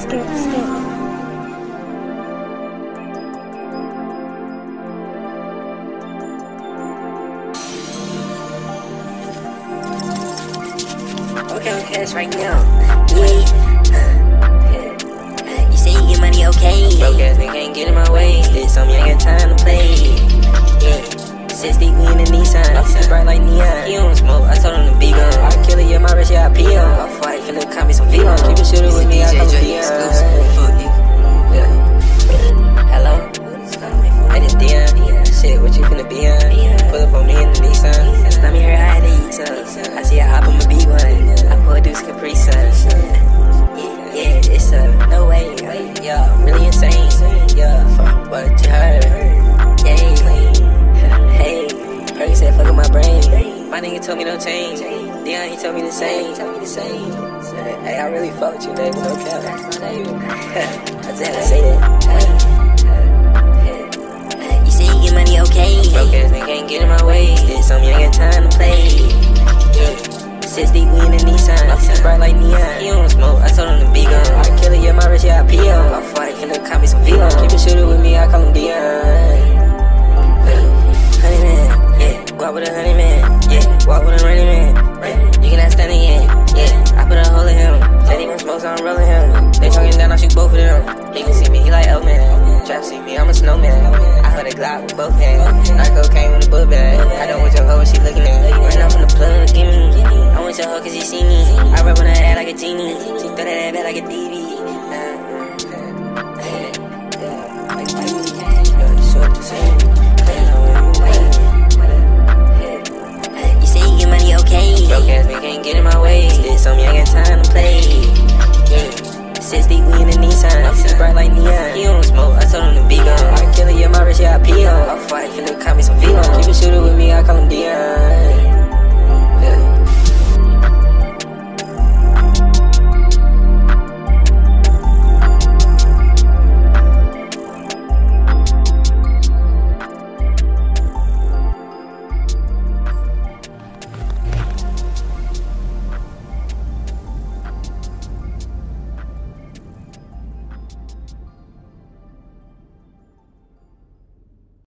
Okay, it's right now. Yeah. You say you get money, okay. Broke ass nigga ain't get in my way. Did something, you ain't got time to play. Yeah. 60 we in the Nissan. It's bright like neon. He don't smoke, I told him to be gone. I kill it, yeah, my wrist, yeah, I pee on. I'll fight, finna cop me some V-on. Keep it shooter with me, I call him deon. Hello? Hey, this deon. Shit, what you finna be on? Pull up on me in the Nissan. Stomach hurt, I had to eat some. I see a op, I'ma be one. I pour a deuce Capri Sun. Yeah, it's no way. Yeah, really insane. Yeah, fuck what you heard. Yeah, hey, Perky said fuck up my brain. My nigga told me no change. Deon, he told me the same. Hey, I really fuck with you, baby, no cap. I just had to say that. You say you get money, okay. Broke ass nigga ain't get in my way. Did something, you ain't got time to play. 60 we in the Nissan. It's bright like neon. He don't smoke, I told him to be gone. I kill it, yeah, my wrist, yeah, I pee on. I'll fight, finna cop me some V-on. Keep it shooter with me, I call him deon. Honey man, yeah, walk with a honey man. Yeah, walk with a running man. You cannot stand it yet. Yeah, I put a hole in him. Said he want smoke, so I'm rolling him. They talking down, I shoot both of them. He can see me, he like, oh man. Trap see me, I'm a snowman. I heard a Glock with both hands. Not cocaine with a book bag. I know what your hoe, what she looking at. Run out from the plug, give me. I want your hoe cause you see me. I rub on her head like a genie. She throw that ass back like a DV. You say you get money, okay. Broke ass nigga ain't get in my way. Did something, you ain't got time to play. Yeah. 60 we in the Nissan. It's bright like neon. He don't smoke, I told him to be gone.